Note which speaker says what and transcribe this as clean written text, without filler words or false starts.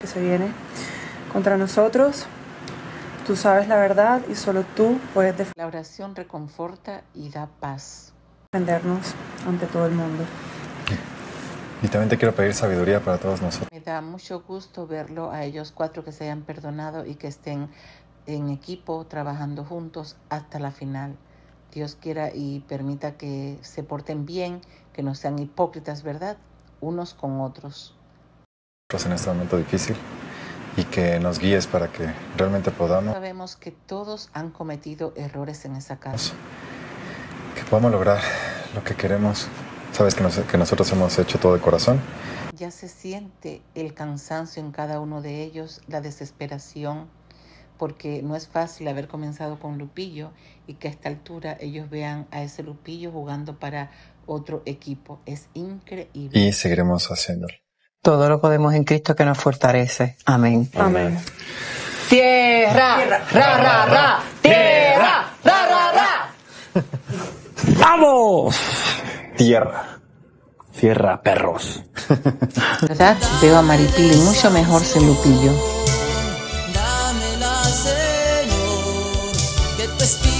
Speaker 1: que se viene contra nosotros. Tú sabes la verdad y solo tú puedes
Speaker 2: La oración reconforta y da paz.
Speaker 1: defendernos ante todo el mundo.
Speaker 3: Y también te quiero pedir sabiduría para todos nosotros.
Speaker 2: Me da mucho gusto verlo a ellos 4 que se hayan perdonado y que estén en equipo trabajando juntos hasta la final. Dios quiera y permita que se porten bien, que no sean hipócritas, ¿verdad? Unos con otros.
Speaker 3: En este momento difícil y que nos guíes para que realmente podamos.
Speaker 2: Sabemos que todos han cometido errores en esa casa.
Speaker 3: Que podamos lograr lo que queremos. Sabes que nosotros hemos hecho todo de corazón.
Speaker 2: Ya se siente el cansancio en cada uno de ellos, la desesperación, porque no es fácil haber comenzado con Lupillo y que a esta altura ellos vean a ese Lupillo jugando para otro equipo. Es increíble.
Speaker 3: Y seguiremos haciéndolo.
Speaker 4: Todo lo podemos en Cristo que nos fortalece. Amén.
Speaker 1: Amén.
Speaker 4: Tierra, ra, ra, ra. Tierra, ra, ra, ra.
Speaker 5: ¡Vamos! Tierra, perros.
Speaker 2: ¿Verdad? Veo a Maripili mucho mejor sin Lupillo.
Speaker 6: Dámela, Señor, que tu espíritu